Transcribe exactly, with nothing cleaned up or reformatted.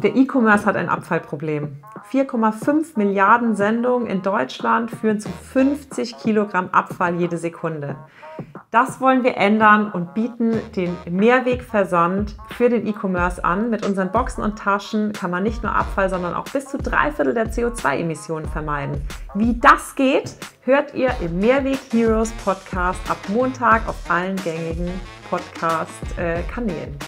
Der E-Commerce hat ein Abfallproblem. vier Komma fünf Milliarden Sendungen in Deutschland führen zu fünfzig Kilogramm Abfall jede Sekunde. Das wollen wir ändern und bieten den Mehrwegversand für den E-Commerce an. Mit unseren Boxen und Taschen kann man nicht nur Abfall, sondern auch bis zu drei Viertel der C O zwei Emissionen vermeiden. Wie das geht, hört ihr im Mehrweg Heroes Podcast ab Montag auf allen gängigen Podcast-Kanälen.